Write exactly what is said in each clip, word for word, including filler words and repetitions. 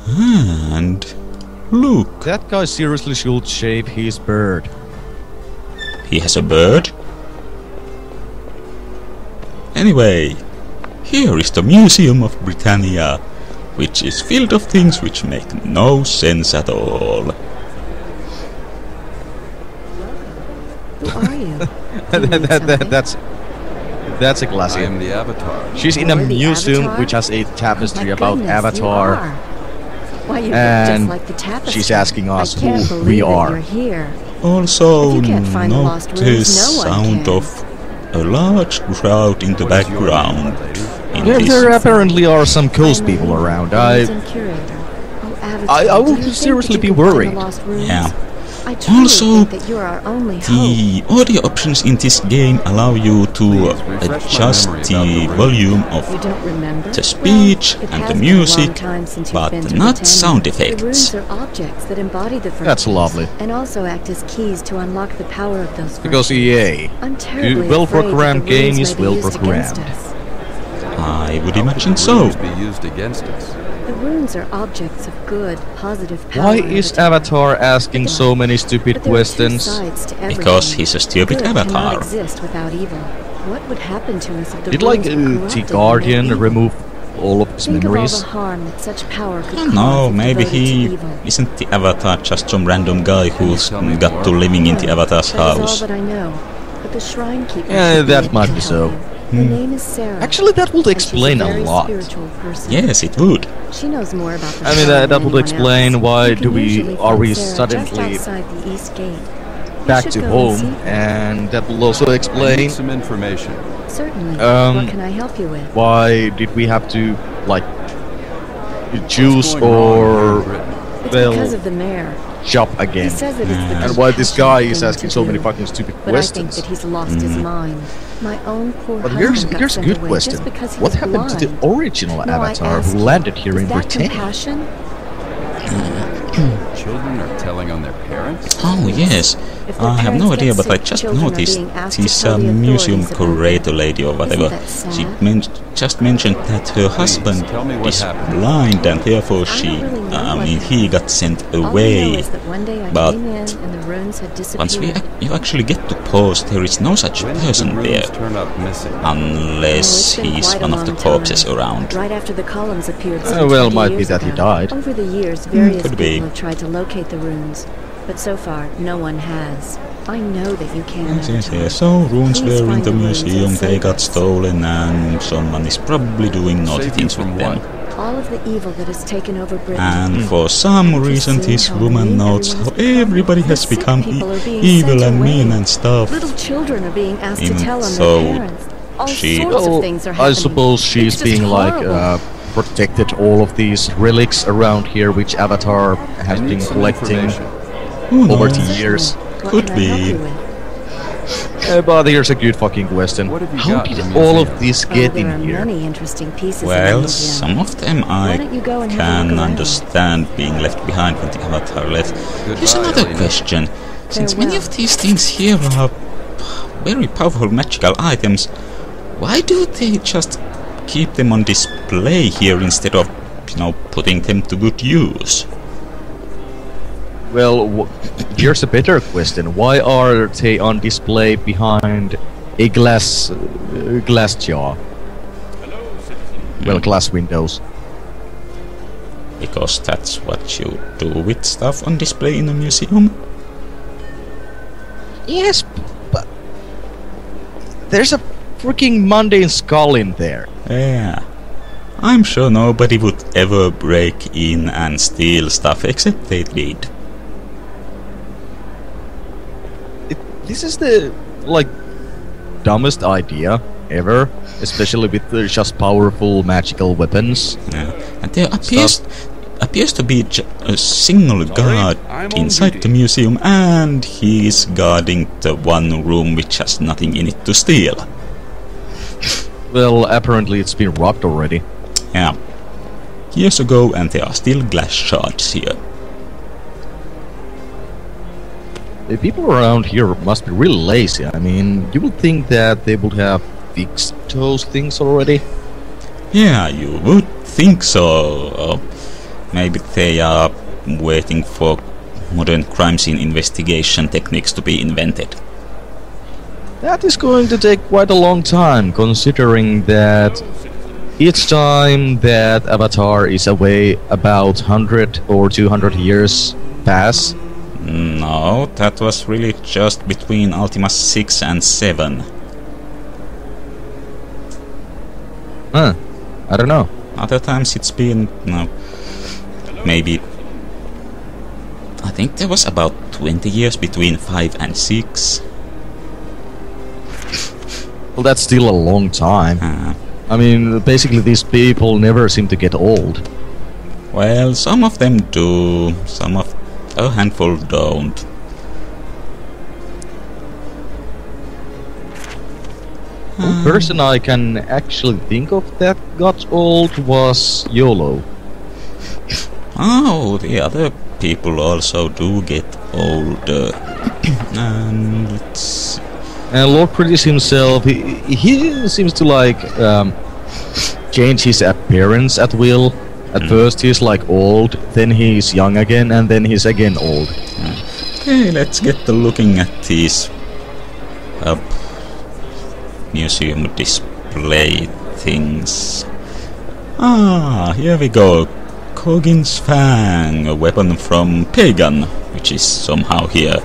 And look, That guy seriously should shave his beard. he has a bird. Anyway, here is the Museum of Britannia, which is filled of things which make no sense at all. Who are you? that, that, that, that's that's a classic. I am the Avatar. She's in a You're the museum Avatar? which has a tapestry My about goodness, Avatar. you are. Why, you look And just like the tapestry. she's asking us I can't who believe we that are. You're here. Also, If you can't find the lost note rooms, the no one sound can. of a large crowd in the What is your background. name, lady? In There, this there apparently are some ghost I'm the people around. museum I curator. Oh, Avatar, I- I do would you think seriously that you be can find the worried. lost rooms? Yeah. I truly Also, think that you're our only hope. The audio options in this game allow you to Please refresh my adjust memory the about the room. volume of You don't remember? the speech Well, it and has the been a long music, time since you've but been to not Britannia. sound The effects. runes are objects that embody the virtues. That's lovely. And also act as keys to unlock the power of those because virtues. E A. I'm terribly well afraid that programmed the runes game may is be well used against programmed. us. I would How imagine could the so. runes be used against us? The runes are objects of good, positive power. Why and is attack. Avatar asking so many stupid But there are two questions? sides to everything. Because he's a stupid Good avatar. cannot exist without evil. What would happen to us if the Did like runes were uh, corrupted the and Guardian made evil? remove all of his Think memories? of all the harm that such power could I cause don't know, if maybe devoted he to evil. isn't the Avatar just some random guy who's tell me got more? to living in the Avatar's That is all house. that I know. But the shrine keeper. Yeah, should that it might can be help so. you. Her name is Sarah. Actually, that would and she's explain a, a very lot. spiritual person. Yes, it would. She knows more about the I mean, shrine that- that than would anyone explain else. why You do can we- usually are find we Sarah suddenly just outside the east gate. You Back should to go and home, see her. and that will also I need explain some information. Certainly. Um, what can I help you with? why did we have to, like, What's choose going wrong here in or Britain? It's well, because of the mayor. shop He again? says that it's the And why this guy is compassionate asking thing so to many do. fucking stupid But I think questions? that he's lost his mind. My own poor But husband here's got here's a sent good away question. just because he What was happened to the blind. original No, I Avatar ask who you, landed here is in that Britain? compassion? Children are telling on their parents? Oh yes, If their I have parents no get idea, but I sick, just children are noticed being asked to this tell uh, the museum authorities about curator it. lady or whatever. that sad? She men- just mentioned that her husband tell me what is happened. blind and therefore I she, don't really know uh, I what mean, he got sent All I know away. is that one day I But came in and the runes had Once we disappeared. ac- you actually get to pause, there is no such When did the person runes there, turn up missing? Oh, unless it's been he's quite a one of the long corpses time. around. Right after the columns appeared Uh, some well, twenty might be years that he ago. died. Over the years, various could people be. have tried to locate the runes, but so far, no one has. I know that you can. Yes, yes, Avatar. yes. So runes Please were in find the the runes museum, and they save got us. stolen, and someone is probably doing naughty Save you things from with them. what? All of the evil that has taken over Britain. And for some I've just reason seen this how woman mean notes everyone how has become. everybody The has sick become people e- are being evil sent and away. mean and stuff. Little children are being asked Even to tell on so, their parents. All she- sorts Well, of things are I happening. suppose It's she's just being like horrible. uh, protected all of these relics around here, which Avatar has I need been some collecting information. Who over knows? the years. What could can I help be. you with? Uh, but here's a good fucking question. What have you How got in did the all museum? of this Oh, get there are in here? many interesting pieces in the Well, museum. some of them Why I don't you go and have a can look around? understand being left behind when the Avatar left. Here's Goodbye, another Elena. question. Since many Farewell. of these things here are very powerful magical items, why do they just keep them on display here instead of, you know, putting them to good use? Well, w- here's a better question. Why are they on display behind a glass uh, glass jar? Well, glass windows. Because that's what you do with stuff on display in a museum? Yes, but there's a freaking mundane skull in there. Yeah. I'm sure nobody would ever break in and steal stuff except they did. It, this is the like dumbest idea ever, especially with uh, just powerful magical weapons. Yeah. And there appears appears to be j- a single guard I'm on inside duty. the museum, and he is guarding the one room which has nothing in it to steal. Well, apparently it's been robbed already. Yeah. Years ago, and there are still glass shards here. The people around here must be really lazy. I mean, you would think that they would have fixed those things already. Yeah, you would think so. Uh, Maybe they are waiting for modern crime scene investigation techniques to be invented. That is going to take quite a long time, considering that each time that Avatar is away, about one hundred or two hundred years pass. No, that was really just between Ultima six and seven. Huh. I don't know. Other times it's been, no, maybe, I think there was about twenty years between five and six. Well, that's still a long time. Uh, I mean, basically these people never seem to get old. well, some of them do, some of, a handful don't. One person I can actually think of that got old was YOLO. Oh, the other people also do get older. And let's... And Lord Critics himself, he, he seems to like um, change his appearance at will. At Mm. first he's like old, then he's young again, and then he's again old. Okay, let's get to looking at these uh, museum display things. Ah, here we go. Kogin's Fang, a weapon from Pagan, which is somehow here.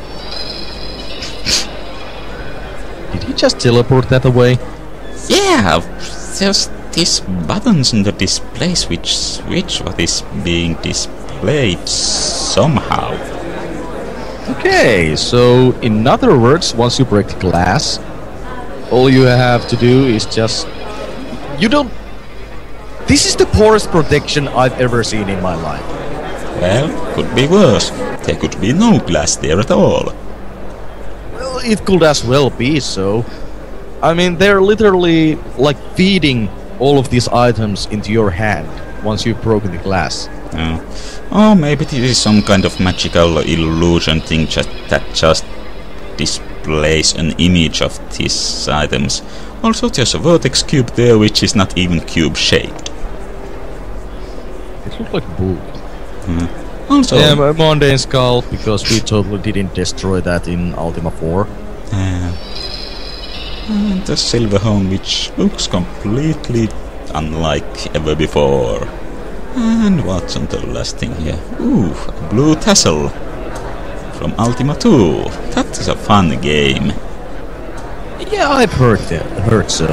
Did he just teleport that away? Yeah, there's these buttons in the displays which switch what is being displayed somehow. Okay, so in other words, once you break the glass, all you have to do is just... You don't... This is the poorest protection I've ever seen in my life. Well, could be worse. There could be no glass there at all. Well, it could as well be so. I mean, they're literally like feeding all of these items into your hand once you've broken the glass. Uh, or maybe this is some kind of magical illusion thing just, that just displays an image of these items. Also, there's a vertex cube there which is not even cube-shaped. It looks like bull. Also, Yeah, a mundane skull, because we totally didn't destroy that in Ultima four. uh, and the silver home which looks completely unlike ever before. And what's on the last thing here? Ooh, a blue tassel from Ultima two. That is a fun game. Yeah, I've heard that. Heard so.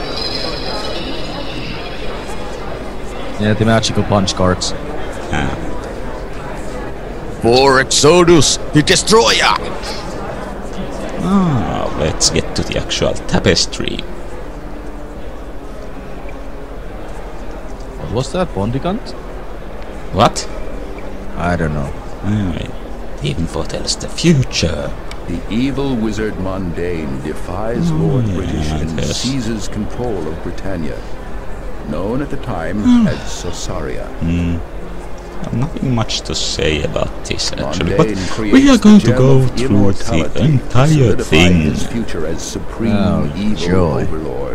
Yeah, the magical punch cards. Ah. For Exodus, the Destroyer! Ah, let's get to the actual tapestry. What was that, Bondigant? What? I don't know. Anyway, it even foretells the future. The evil wizard Mundane defies Oh, Lord yeah, British and yes. seizes control of Britannia, known at the time as Sosaria. Hmm. Nothing much to say about this actually, but Mundane creates we are going the to gem go of through the immortality, entire solidifying thing. his future as supreme Oh, evil joy. overlord.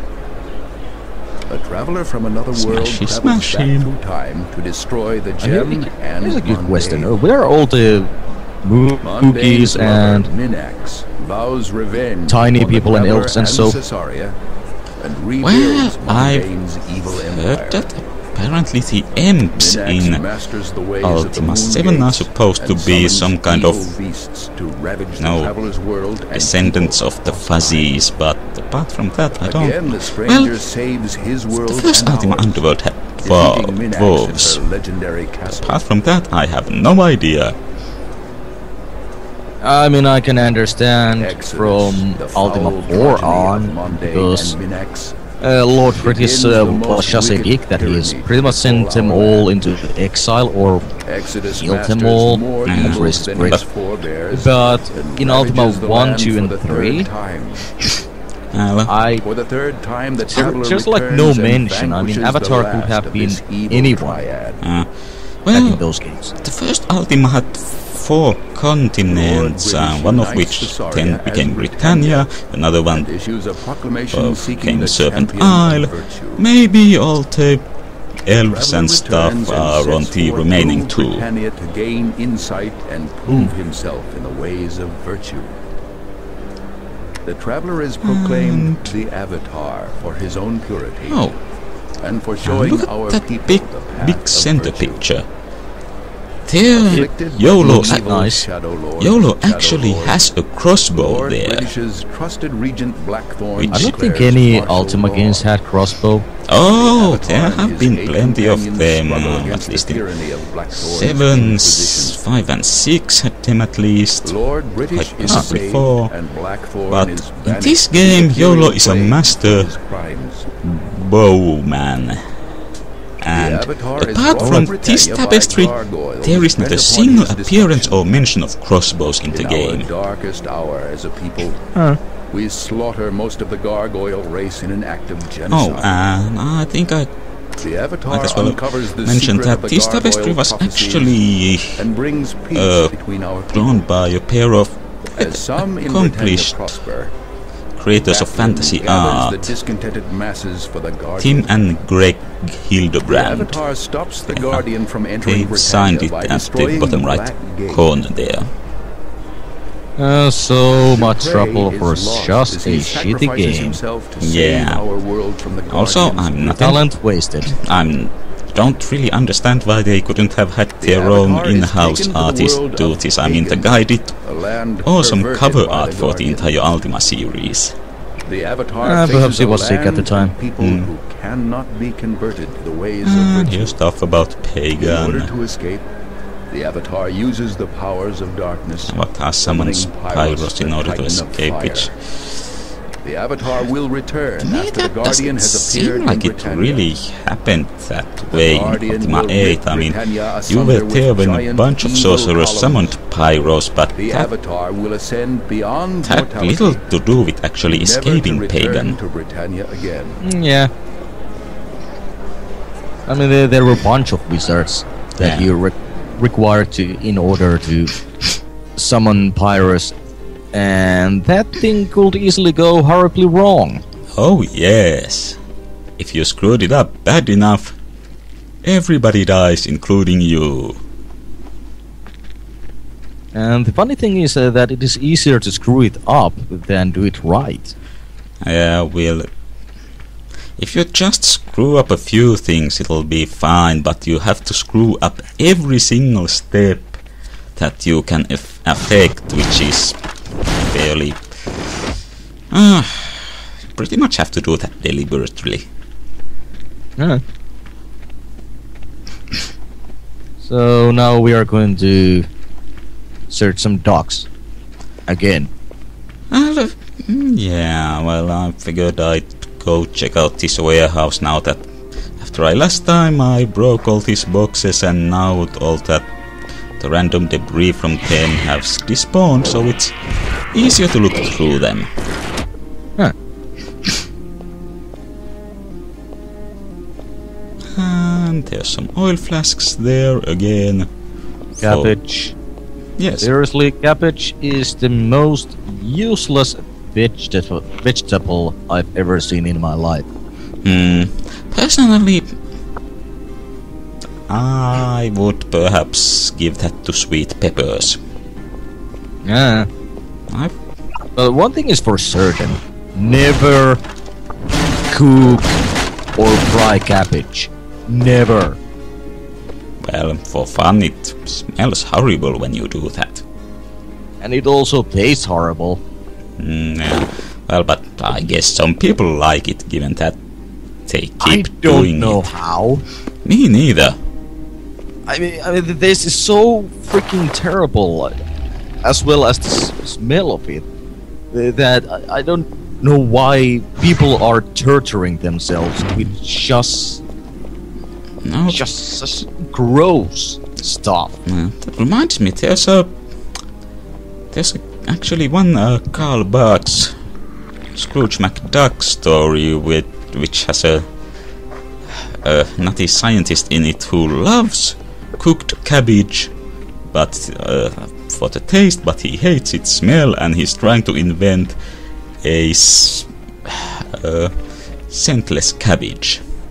A traveler from another world Smashy, travels smash back him. through time to destroy the I gem mean, and here's a good Mundane. question. Uh, Where are all the Mundane's Mookies lover, and Minax, vows revenge tiny on the people and traveler elves and so- Cesaria, and Well, rebuilds I've Mundane's evil empire. heard that apparently the imps Minax in masters the ways of the Ultima moon seven are gates supposed to and be summons some kind evil of beasts to ravage no, the traveler's world and descendants people. of the fuzzies, but apart from that I don't... Again, the stranger Well, saves his world the first and Ultima ours, Underworld had defeating Minax dwarves. in her legendary castle. Apart from that, I have no idea. I mean, I can understand Exodus, from the foul Ultima progeny four of on, Mundane because and Minax, uh, Lord British begins uh, the was most just a wicked dick that he's tyranny pretty much to sent befall them our all land. into exile, or Exodus killed masters them all. more Mm. evil Rest than break. his forebears, But and in Ultima ravages the one, land two, for and the third three, time. Uh, I For the third time, the There- traveler there's like returns no and mention. I mean, vanquishes the Avatar could last have of been this evil anyone. triad. uh, back well, in those games. the first Ultima had four continents, Lord uh, British one of unites which Cesaria then as became Britannia, Britannia, another one and issues a proclamation of seeking King the Serpent champion Isle, of virtue. maybe all the elves and stuff are on the remaining two. Britannia to gain insight and prove himself in the ways of virtue. The traveler is proclaimed the Avatar for his own purity. Oh, and for and showing look our at that people big, the path big of center virtue. picture. There, Afflicted by YOLO, the evil nice. Shadow Lord, YOLO Shadow actually Lord, has a crossbow Lord there. British's trusted regent Blackthorn I I don't think declares any martial Ultima law. games had crossbow. Oh, Avatar there and have his been eight plenty of companions them, struggle uh, against at the least in tyranny of Blackthorn's sevens, Inquisition. five and six had them at least. Lord British Like is ah, saved before. and Blackthorn But is in banished this to game, the YOLO Imperial is a Plains master for his crimes. bowman. And Avatar is apart brought from to this Britannia by tapestry, gargoyles there is not bent a upon single his appearance or destruction. mention of crossbows in the In game. our darkest hour as a people, Huh. we slaughter most of the gargoyle race in an act of Oh, genocide. and I think I the Avatar might as well uncovers the mention secret that of the this gargoyle tapestry was prophecies actually and brings peace uh, between our drawn people. by a pair of As some in Britannia accomplished prosper, creators of Batman fantasy gathers the art, discontented masses for the Guardian. Tim and Greg The Hildebrand. Avatar stops the Yeah. Guardian from entering They signed Britannia it by at the destroying bottom right Black Gate. corner there. Uh, so much Prey trouble is for lost just as a he shitty sacrifices game. himself to Yeah. save our world from the Also, Guardian's I'm not Talent wasted. I'm don't really understand why they couldn't have had The their own Avatar is in-house taken to the artist world do of this. I mean, the pagans, guy did a land awesome perverted cover by art the for the Guardian. entire Ultima series. The Avatar Ah, faces perhaps he a was sick at the land time. and people Hmm. who cannot be converted to the ways And of virtue. here's stuff about In order pagan. to escape, the Avatar uses the powers of darkness. What has summons summoning Pyros in the order to Titan of escape, fire. which The Avatar will return to me after the that Guardian doesn't has appeared seem like in it Britannia. really happened that The way in Guardian Ultima will eight. rip I mean, Britannia you were asunder with there when a giant bunch of evil sorcerers columns. summoned Pyros, but The that Avatar will ascend beyond had mortality, little to do with actually never escaping to return pagan. to Britannia again. Mm, yeah. I mean, there, there were a bunch of wizards that Yeah. you re- required to in order to summon Pyrus, and that thing could easily go horribly wrong. Oh yes. If you screwed it up bad enough, everybody dies, including you. And the funny thing is uh, that it is easier to screw it up than do it right. Yeah, well, if you just screw up a few things, it'll be fine, but you have to screw up every single step that you can eff- affect, which is fairly... Uh, you pretty much have to do that deliberately. Yeah. So now we are going to search some docks again. Uh, mm, yeah, well, I figured I'd go check out this warehouse now that after I last time I broke all these boxes and now all that the random debris from them have despawned, so it's easier to look through them. Huh. And there's some oil flasks there again. for- Cabbage. Yes. Seriously, cabbage is the most useless vegetable vegetable I've ever seen in my life. Hmm. Personally, I would perhaps give that to sweet peppers. Yeah. I But one thing is for certain: never cook or fry cabbage. Never. Well, for fun, it smells horrible when you do that. And it also tastes horrible. Mm, yeah. Well, but I guess some people like it, given that they I keep don't doing know it. how. Me neither. I mean, I mean, this is so freaking terrible, as well as the s- smell of it, uh, that I, I don't know why people are torturing themselves with just, No, just such gross stuff. uh, that reminds me. There's a there's a, actually one uh, Carl Barks Scrooge McDuck story with which has a a nutty scientist in it who loves cooked cabbage, but uh, for the taste, but he hates its smell, and he's trying to invent a s- uh, scentless cabbage.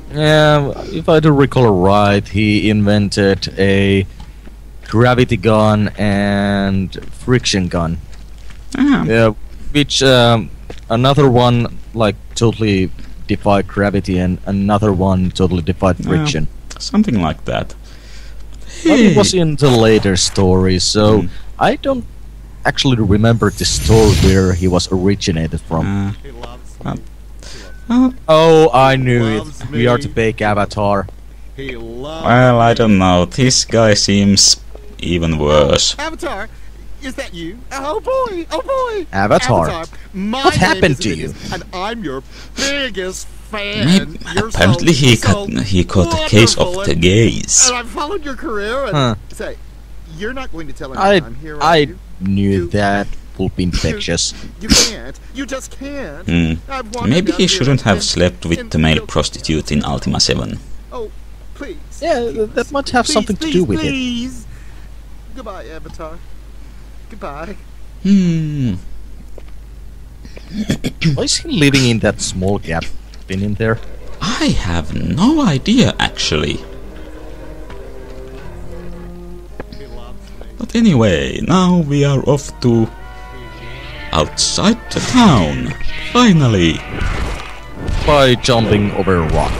Yeah, if I do recall right, he invented a gravity gun and friction gun. Ah, Yeah, which um, another one like totally defied gravity, and another one totally defied Yeah. friction. something like that. But it was in the later story, so Mm. I don't actually remember the story where he was originated from. Uh, He loves Well, me. well, Oh, I knew it. Loves We are me. the fake avatar. He loves well, I me. don't know. This guy seems even worse. Avatar, is that you? Oh boy, oh boy. Avatar. My What name happened is to Ignis, And I'm your biggest fan. Maybe, You're apparently so, he so caught he caught a case of wonderful, the and- gays. And I've followed your career and Huh. say, you're not going to tell I anyone I'm here, are I you? knew You- that would be infectious. You can't. You just can't. Hmm. I've wandered Maybe down he here shouldn't have and- slept with and the male killed- prostitute in Ultima seven. Oh, please. Yeah, th- that might have Please, something to please, do with it. please. Goodbye, Avatar. Goodbye. Hmm. Why is he living in that small gap been in there? I have no idea actually. He loves me. But anyway, now we are off to outside the town. Finally. By jumping over a rock.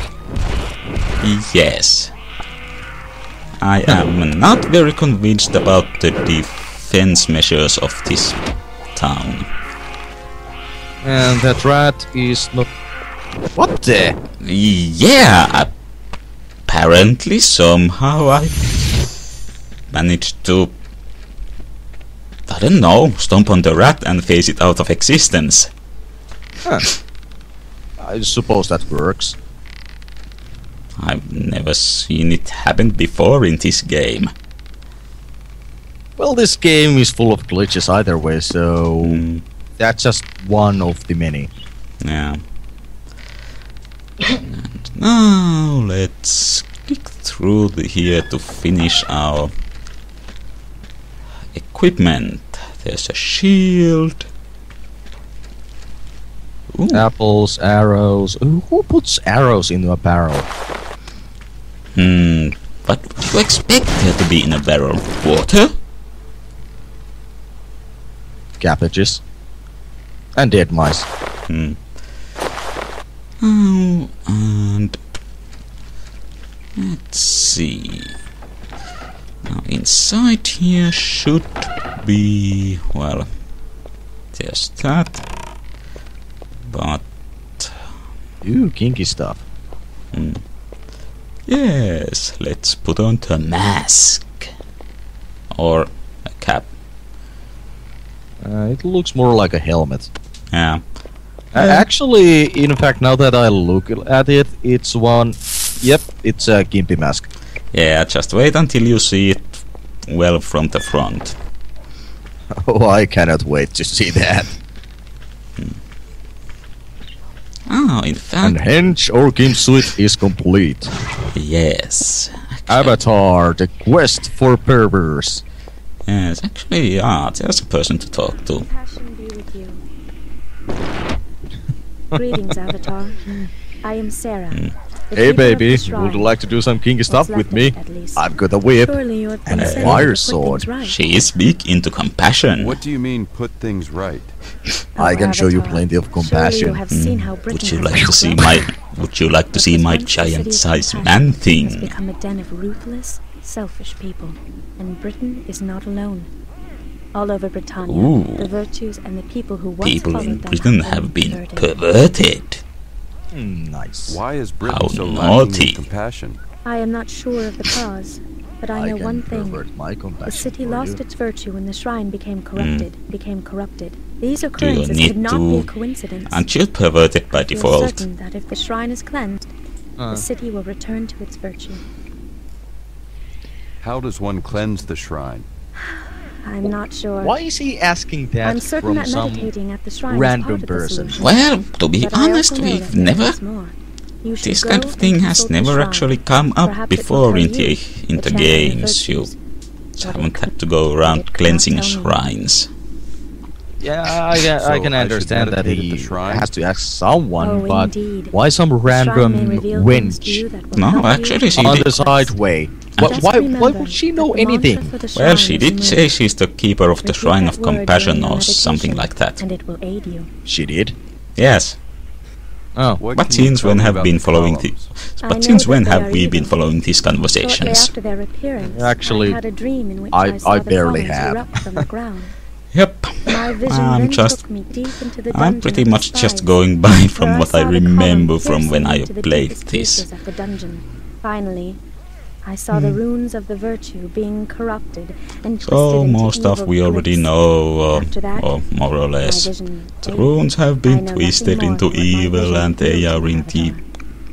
Yes. I am not very convinced about the defense measures of this town. And that rat is not... What the? Yeah, apparently somehow I managed to, I don't know, stomp on the rat and phase it out of existence. Huh. I suppose that works. I've never seen it happen before in this game. Well, this game is full of glitches either way, so... Mm, That's just one of the many. yeah. And now let's click through the here to finish our equipment. There's a shield. Ooh. Apples, arrows... Who who puts arrows into a barrel? Hmm, what would you expect there to be in a barrel? Water? Cabbages. And dead mice. Hmm. Oh, and let's see. Now inside here should be, well, there's that. But Ooh, kinky stuff. hmm. Yes, let's put on the mask or a cap. Uh, it looks more like a helmet. Yeah. Uh, actually, in fact, now that I look at it, it's one... Yep, it's a gimpy mask. Yeah, just wait until you see it well from the front. Oh, I cannot wait to see that. Oh, in fact, And hence our game suite is complete. yes. Avatar, the quest for perverse. Yes, actually, yeah, there's a person to talk to. Passion be with you. Greetings, Avatar. I am Sarah. the Hey keeper of baby, the shrine. would you like to do some kinky What's stuff left with of me? it, at least. I've got a whip. Surely you have and been a saying fire to put sword. things right. She is big into compassion. What do you mean, put things right? Oh, I can show you Avatar, plenty of surely compassion. you have seen how Would Britain you has like to see grown. my? Would you like to see What my was once the city of giant-sized compassion man has thing? become a den of ruthless, selfish people, and Britain is not alone. All over Britannia, Ooh. the virtues and the people who once People followed in them Britain have been perverted. perverted. Hmm, nice. Why is Britain How so lacking naughty. in compassion? I am not sure of the cause, but I I know can one thing. pervert my compassion The city for lost you. its virtue when the shrine became corrupted, became corrupted. These you occurrences need could not to- be a coincidence. Aren't you perverted by We are default? certain that if the shrine is cleansed, Uh, the city will return to its virtue. How does one cleanse the shrine? I'm not sure. why is he asking that I'm certain from that some... meditating at the shrine random is part of the person? solution. Well, to be But I also honest, know we've that there never. is more. You should This go kind of and thing has consult the never shrine. actually come up Perhaps it will before tell in the you in the the channel of games. You virtues. just But it haven't could- had to go it around could not cleansing tell me. shrines. Yeah, I, I, So I can I should understand that meditate at he the shrine? has to ask someone, Oh, but indeed. why some The shrine may random reveal things to wench you that will No, help you actually she on did. the side way? Why, Just why, why remember would she that know the mantra anything? for the Well, shrine she is did moon. say she's the keeper of the Repeat Shrine that of word Compassion during your or something meditation, like that. And it will aid you. She did? Yes. Oh. What But can you since tell when me have about been the following columns? the, I but know since that when they have are we been evil. following these Shortly conversations? after their appearance, Actually, I had a dream in which I- I, saw I the barely columns have. erupt from the ground. Yep. My vision I'm then just took me deep into the I'm dungeon pretty of the much just spies, going by from where what I saw the remember column from when piercing I into the played deepest this. reaches of the dungeon. Finally, I saw the runes of the virtue being corrupted and twisted So into most stuff evil we already glyphs. know, uh, After that, or more or My less. vision The faded. runes have I been know nothing twisted more into of what my evil vision and they revealed are to in my the avatar.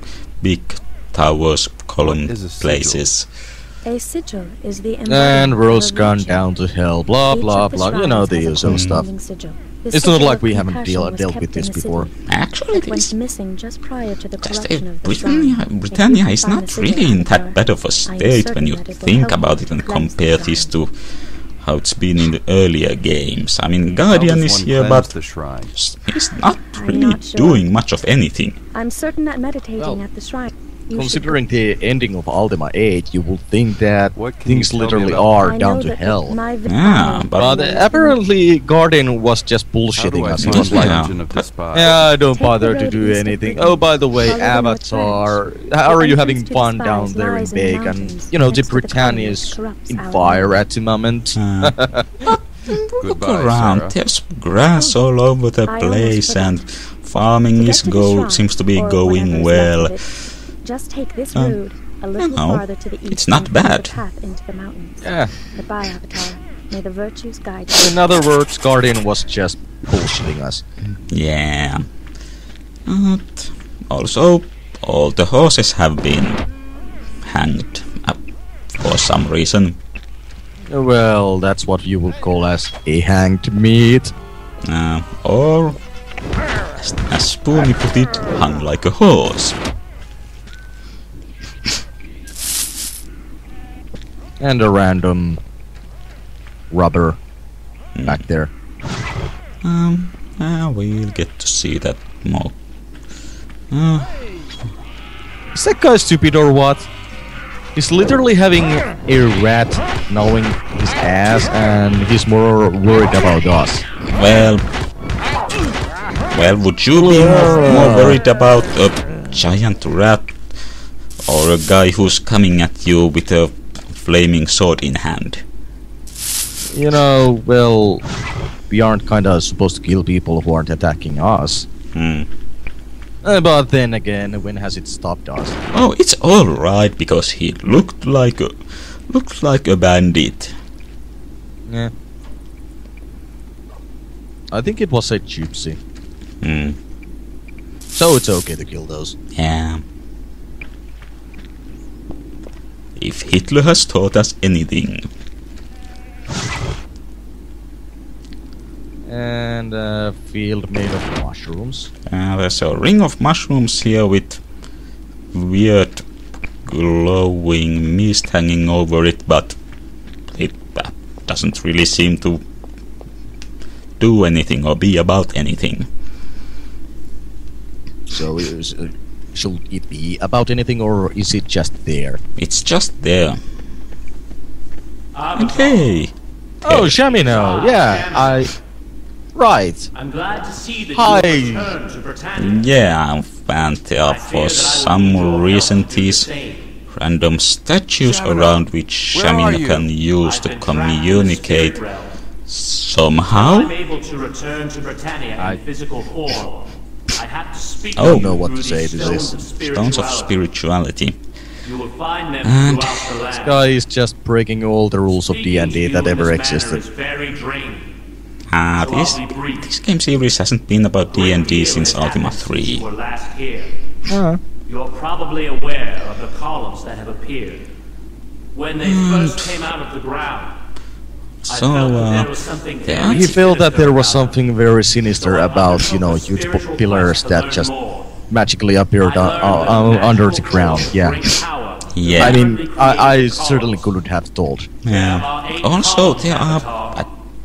big towers, column is a sigil? places. A sigil is the And embodiment world's of a gone virtue. down to hell, blah Each blah of the blah, you know shrines the has a usual stuff. corresponding sigil. The It's not sigil like of we haven't compassion deal- was dealt kept with this in the before. city. Actually, It went this missing just prior to the just, uh, corruption of the Britannia, shrine. If you Britannia can is find not the sigil really in avatar, that bad of a I am state when certain you that it will think help about you it and cleanse the compare this shrine. to how it's been in the earlier games. I mean, How Guardian does is one here, cleanse but the shrine? s- he's not I'm really not sure. doing much of anything. I'm certain that meditating Well, at the shrine. you should Considering the ending of Ultima eight, you would think that What can you things tell me literally about- are I down know to that the- hell. my vi- Yeah, I- but- But uh, apparently Guardian was just How do bullshitting I us. He find was the like, Yeah. dungeon of the spies? yeah, don't Take the bother to road do east of anything. Britain. Oh, by the way, Follow the north Avatar, branch. how are The you entrance having to the fun spies down there in lies in the Big? And, mountains you know, the next to the Britannia colony is that corrupts in our fire land. at the moment. Uh, Look Goodbye, around, Sarah. there's grass all over the I almost place forgot. and farming To get is to the go shrine, seems to be or whatever going is well. left of it, just take this Um, road a little no, farther to the east. it's not and follow bad. The path into the mountains. Yeah. Goodbye, Avatar. May the virtues guide you. In other words, Guardian was just bullshitting us. Yeah. But also, all the horses have been hanged up for some reason. Well, that's what you would call as a hanged meat. Uh, or, as, as Spoonie put it, hung like a horse. And a random rubber back there. Um, uh, we'll get to see that more. Uh, Is that guy stupid or what? He's literally having a rat gnawing his ass and he's more worried about us. well, well, would you be more, more worried about a giant rat or a guy who's coming at you with a flaming sword in hand? You know, well, we aren't kinda supposed to kill people who aren't attacking us. Hmm. Uh, but then again, when has it stopped us? Oh, it's all right because he looked like a looked like a bandit. Yeah. I think it was a gypsy. Hmm. So it's okay to kill those. Yeah. If Hitler has taught us anything, And a field made of mushrooms. uh, there's a ring of mushrooms here with weird glowing mist hanging over it, but it uh, doesn't really seem to do anything or be about anything. So is, uh, should it be about anything or is it just there? It's just there. Okay. Oh, Shamino, yeah, I... Right. I'm glad to see that Hi. you have returned to Britannia. Yeah, and there are for some reason these random statues around which where are Shamino you? can use I've to been trapped in the communicate spirit realm. I'm somehow. able to return to Britannia I- in physical form. I have to speak Oh. to Don't you know what through to say these to stones this. of Stones of spirituality. spirituality. You will find them And- throughout the land. Guy is just breaking all the rules of D and D Speaking to that you in ever this existed. manner is very draining. Ah, So this, I'll be brief. this game series hasn't been about D and D Great since deal has Ultima happened since three. you were last here. Uh, You're probably aware of the columns that have appeared. When they first came out of the ground, I So, felt that uh, there was something yeah. very he felt that there was sinister about something very sinister them. So I about, you know, undertook a huge spiritual pillars quest to that learn just more. magically appeared I uh, learned uh, that uh, magical under the ground, force yeah. brings power. Yeah. I mean, Rapidly I, I created certainly columns. couldn't have told. Yeah. There are eight Also, columns, there are Avatar. uh,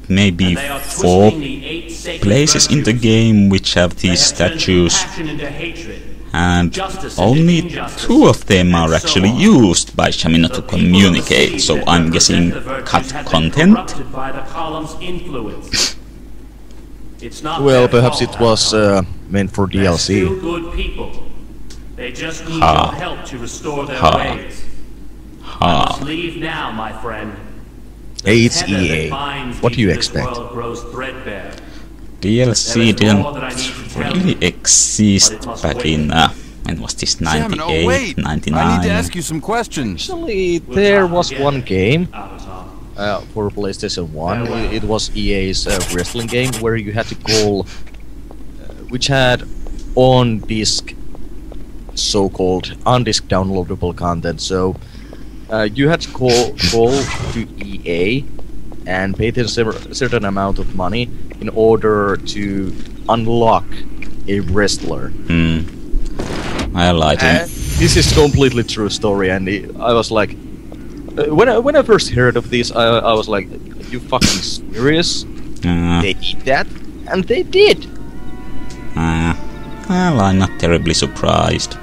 maybe And they are four twisting the eight sacred places in the virtues. game which have They these have turned statues, compassion into hatred, and justice into only injustice, two of them are and so actually on. used by Shamina The to people of the communicate, city so that I'm represent guessing the virtues cut have been content. corrupted by the column's influence. It's not Well, their perhaps fault, it was however. uh, meant for D They're L C. still good people. They just need Ha. your help to restore their Ha. ways. Ha. Must leave now, my friend. Hey, it's Tether E that A. binds What me do you to this expect? world grows threadbare. D L C There is didn't more that I need to tell really you, exist but it must back wait. in, uh, when was this, Sam, no, ninety-eight, wait. ninety-nine? I need to ask you some questions. Actually, We'll there talk was again, one game Avatar. uh, for PlayStation one. Farewell. It, it was E A's uh, wrestling game where you had to call, uh, which had on-disc, so-called on-disc downloadable content. So uh, you had to call call to E A and pay them a certain amount of money in order to unlock a wrestler. Hmm. Well, I Uh, don't... this is completely true story, and it, I was like, uh, when I, when I first heard of this, I, I was like, "Are you fucking serious? Uh, They did that, and they did." uh, well, I'm not terribly surprised.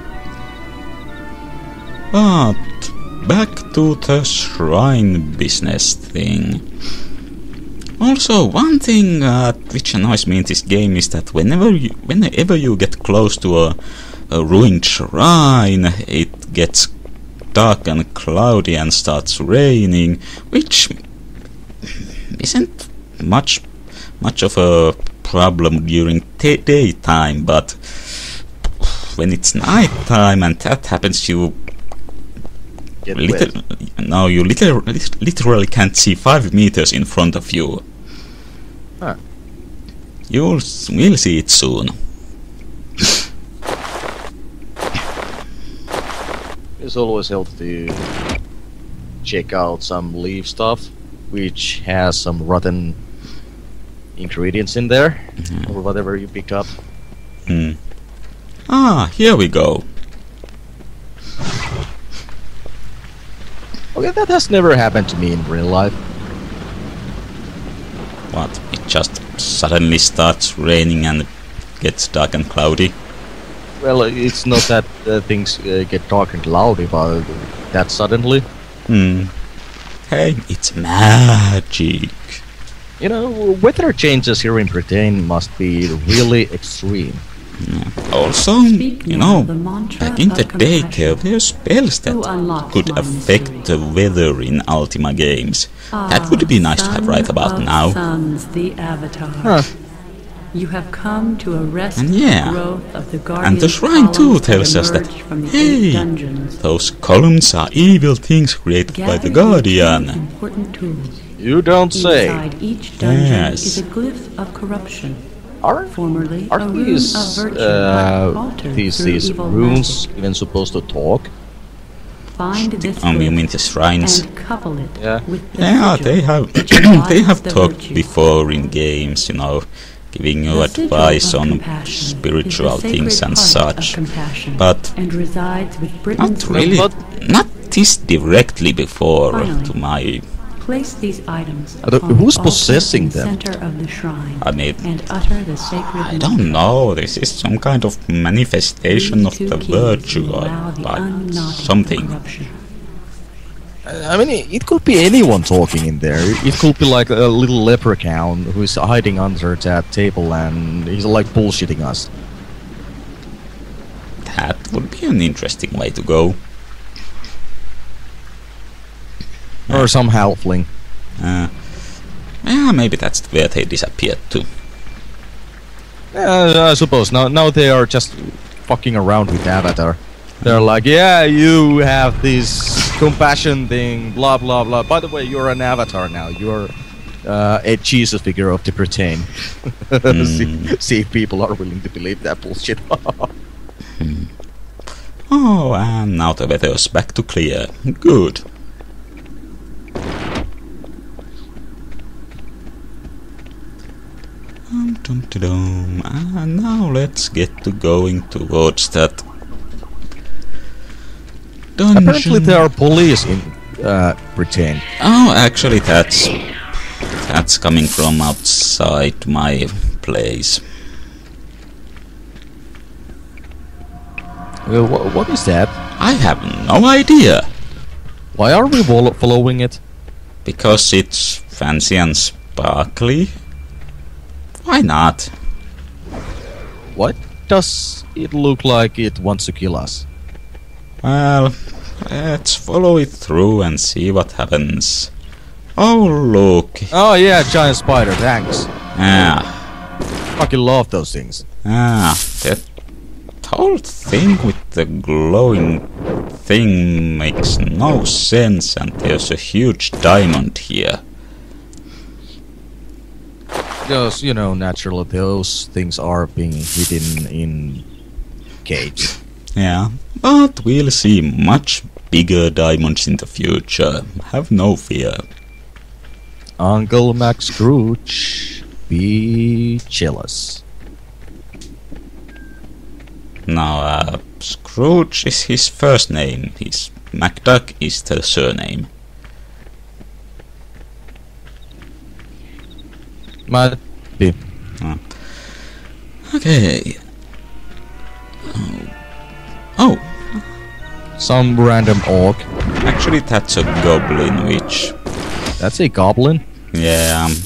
But back to the shrine business thing. Also, one thing uh, which annoys me in this game is that whenever you, whenever you get close to a, a ruined shrine, it gets dark and cloudy and starts raining, which isn't much much of a problem during t- daytime, but when it's nighttime and that happens, you Get Liter- wet. no, you liter- lit- literally can't see five meters in front of you. Huh. You'll s- will see it soon. It's always helpful to check out some leaf stuff, which has some rotten ingredients in there, Mhm. or whatever you pick up. Hmm. Ah, here we go. Okay, that has never happened to me in real life. What? It just suddenly starts raining and gets dark and cloudy. Well, it's not that uh, things uh, get dark and cloudy, but that suddenly. Hmm. Hey, it's magic. You know, weather changes here in Britain must be really extreme. Yeah. Also, Speak you now know, the mantra back in of the day there compassion. were spells that To unlock could my affect mystery. the weather in Ultima games. That would be nice to have Son right about of now. Sons, the Avatar. Huh. You have come to arrest And yeah, the growth of the guardian And the shrine too columns tells us that, emerged from the eight hey, dungeons. those columns are evil things created by the Gathered into Guardian. important tools. You don't say. Inside each dungeon Yes. is a glyph of corruption. Are Formerly, a aren't rune these of virtue uh, altered these through these evil runes magic. even supposed to talk? Find this Oh, you glyph mean the shrines? and couple it Yeah. with the Yeah, sigil, they have which they embodies have the talked virtue. before in games, you know, giving you The sigil advice of on compassion spiritual is the things sacred and heart of such. compassion, But and resides with Britain's not really, But- not this directly before Finally. to my. Place these items But, uh, upon who's the altar possessing in them? center of the shrine, I mean, and utter the sacred I don't know. This is some kind of manifestation of the virtue or like something. I mean, it could be anyone talking in there. It could be like a little leprechaun who is hiding under that table and he's like bullshitting us. That would be an interesting way to go. Or some halfling. Uh, yeah, maybe that's where they disappeared to. Uh, I suppose now now they are just fucking around with Avatar. They're like, yeah, you have this compassion thing, blah blah blah. By the way, you're an Avatar now. You're uh, a Jesus figure of the Britain. see, see if people are willing to believe that bullshit. Oh, and now the weather's back to clear. Good. Dum dum dum dum. And now let's get to going towards that dungeon. Apparently, there are police in uh, Britain. Oh, actually, that's That's coming from outside my place. Uh, wh- what is that? I have no idea. Why are we vol- following it? Because it's fancy and sparkly. Why not? What does it look like it wants to kill us? Well, let's follow it through and see what happens. Oh, look. Oh yeah, giant spider, thanks. Ah, Fucking love those things. ah, that whole thing with the glowing thing makes no sense, and there's a huge diamond here. Because, you know, naturally those things are being hidden in caves. Yeah, but we'll see much bigger diamonds in the future. Have no fear. Uncle Max Scrooge, be jealous. Now, uh, Scrooge is his first name. His MacDuck is the surname. Might be. Okay. Oh. Oh, Some random orc. actually that's a goblin, which... That's a goblin. Yeah, um,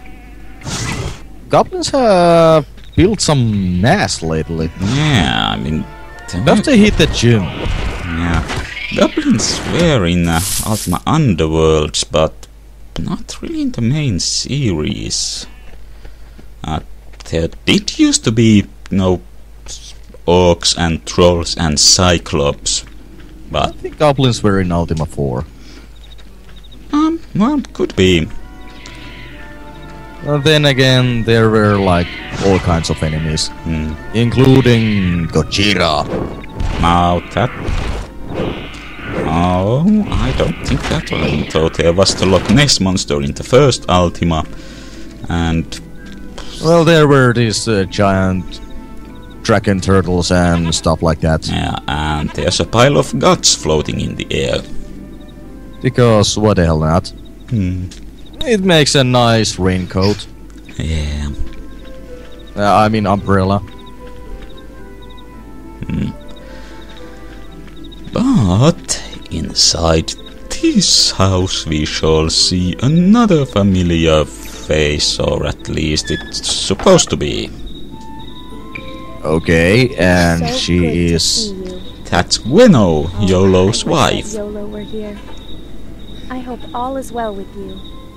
Goblins have built some mass lately. yeah, I mean... Just to hit the gym. Yeah. Goblins were in uh, Ultima Underworlds, but not really in the main series. Uh, there did used to be, you know, orcs and trolls and cyclops, I but, think goblins were in Ultima four. um, well, could be. Uh, then again, there were like all kinds of enemies, Hmm. including Gojira. Now that... Oh, I don't think that one. So there was the Loch Ness monster in the first Ultima, and... Well, there were these uh, giant dragon turtles and stuff like that. Yeah, and there's a pile of guts floating in the air. Because what the hell not? Hmm. It makes a nice raincoat. Yeah. Uh, I mean umbrella. But inside this house we shall see another familiar face, or at least it's supposed to be. Okay, and So she good to is... see you. That's Gwenno, Oh, Yolo's I wish that wife. Yolo were here. I hope all is well with you.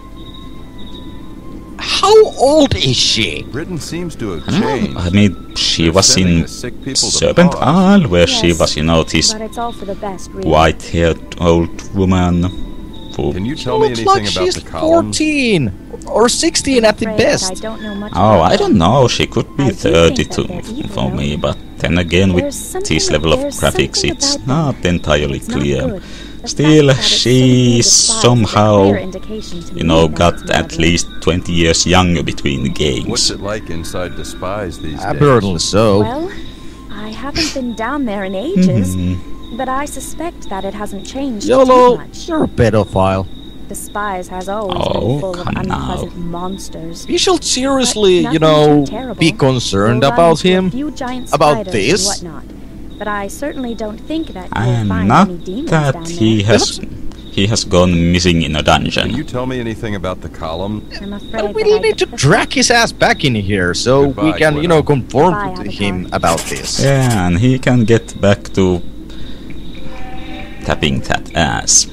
How old is she? Britain seems to have I don't know, changed. I mean, she They're was sending in the sick people to Serpent pause. Isle, where she Yes, was, you know, this But it's all for the best, really. white-haired old woman who... Can you She tell me looks anything like about she's the columns? fourteen or sixteen at the Afraid that I best. don't know much Oh, about I don't them. know, she could I be do thirty think that to, they're evil, for though. me, but then again, with There's something- this level of there's graphics, something it's about not them. entirely It's not clear. good. The Still, fact that it's she simply despised is a somehow, clear indication to you me know, that got it's at not least twenty years younger between the What's games. it like inside Despise these days? Apparently so. Well, I haven't been down there in ages, Mhm. but I suspect that it hasn't changed YOLO, too much. you're a pedophile. The Spies has always Oh, been full of come now. unpleasant monsters. We should seriously, But you nothing know, too terrible. be concerned We'll run about into a him. few giant about spiders this. and whatnot. But I certainly don't think that you'll And find not any demons that down he there. has he has gone missing in a Can you dungeon. tell me anything about the column? I'm afraid But we that I need to get the drag his ass back in here so we Goodbye, can, you know, Gwenno. conform Goodbye, to him Avatar. about this. Yeah, and he can get back to tapping that ass.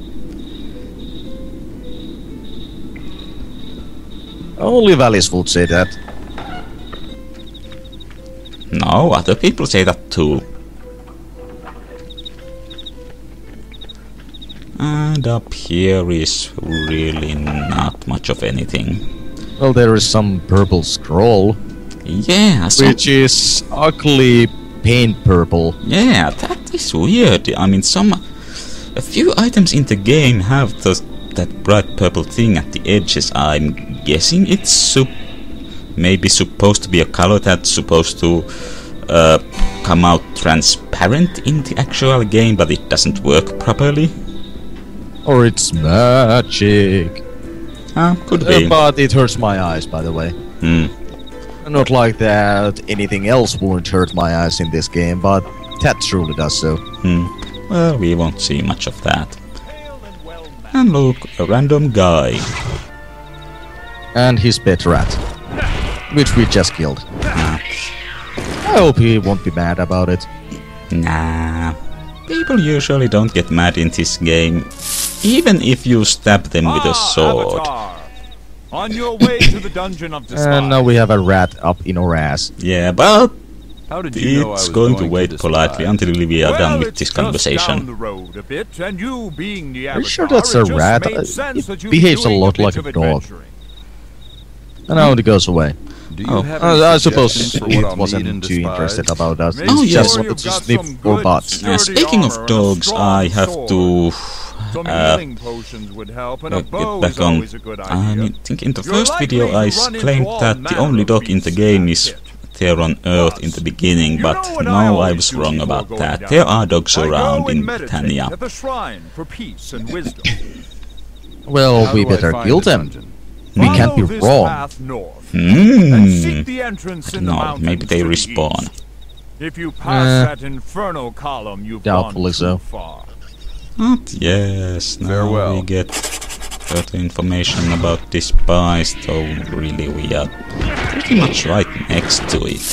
Only Valis would say that. No, other people say that too. And up here is really not much of anything. Well, there is some purple scroll, Yeah, so, which is ugly paint purple. yeah, that is weird. I mean, some a few items in the game have those that bright purple thing at the edges. I'm guessing it's sup maybe supposed to be a color that's supposed to uh, come out transparent in the actual game, but it doesn't work properly. Or it's magic. Ah, could Uh, be. but it hurts my eyes, by the way. Hmm. Not like that anything else won't hurt my eyes in this game, but that truly does so. Hmm. Well, we won't see much of that. And look, a random guy. And his pet rat, which we just killed. Ah. I hope he won't be mad about it. Nah. People usually don't get mad in this game, even if you stab them with a sword. Avatar, on your way to the dungeon of despise. And now we have a rat up in our ass. Yeah, but How did you know I it's was going to going wait despise? politely until we are well, done with it's this just down conversation. the road a bit, and you being the Are you sure Avatar, that's a it just rat? made Uh, sense it that you'd be behaves a doing lot bit like of a dog. adventuring. And now it goes away. Do you Oh, have Uh, any I suppose suggestions for what it I'll need in wasn't too Despise? interested about us. Make It Oh, just yes. sure wanted to you've got sniff some our good butts. sturdy Uh, speaking of armor and a dogs, strong I have sword. to Some uh, healing potions would help, and uh, a bow get is back on. always a good I idea. think in the You're first video likely I to run into claimed all that the manner only of dog in the beasts game in is that pit. there on Earth in the beginning, You but know what I now I always was do wrong before about going that. down? There are dogs I around go and in meditate Britannia. at the shrine for peace and wisdom. Well, How we do I better find kill the them. dungeon? We can't be Follow this wrong. path north, and seek Hmm. the entrance I in don't the know, mountains maybe they to the respawn. east. If you pass Eh. that inferno column, you've Doubtfully gone so. too far. But yes, now Farewell. we get further information about Despise, though really we are pretty much right next to it.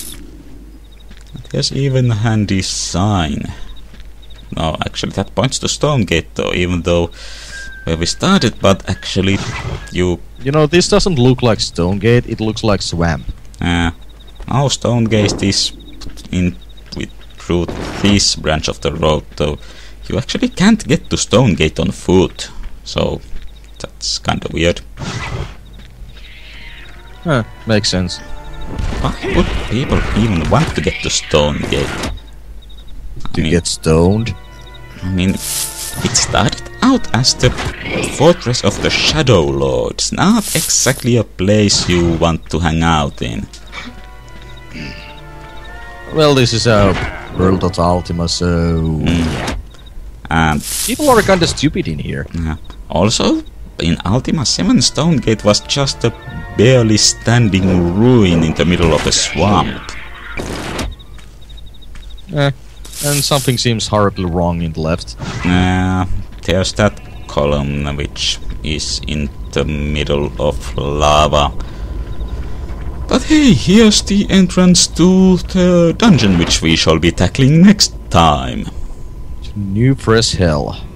There's even a handy sign. No, actually that points to Stonegate though, even though where we started, but actually you... You know, this doesn't look like Stonegate, it looks like swamp. Uh, now Stonegate is in with through this branch of the road, though you actually can't get to Stonegate on foot, so that's kind of weird. Huh, makes sense. Why would people even want to get to Stonegate? I To mean, get stoned. I mean, it started out as the fortress of the Shadow Lords, not exactly a place you want to hang out in. Well, this is a world of Ultima, so... And People are kinda stupid in here. uh, also, in Ultima seven, Stonegate was just a barely standing ruin in the middle of a swamp. Eh. And something seems horribly wrong in the left. Uh, there's that column which is in the middle of lava. But hey, here's the entrance to the dungeon which we shall be tackling next time. New Press Hell.